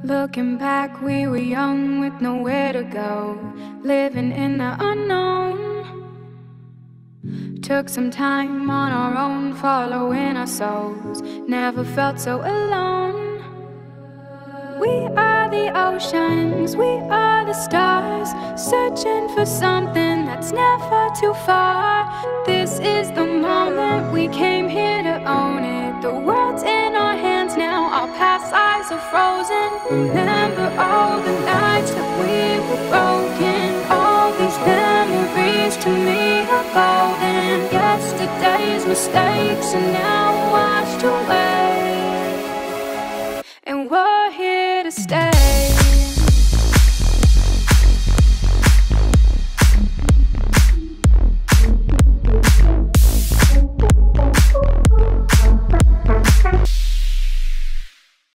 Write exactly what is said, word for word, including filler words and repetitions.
Looking back, we were young with nowhere to go, living in the unknown. Took some time on our own, following our souls. Never felt so alone. We are the oceans, we are the stars, searching for something that's never too far. This is the moment, we came here to own it. The world's in our hands now, our past eyes are frozen. Remember all the nights that we were broken. All these memories to me are golden. Yesterday's mistakes and now I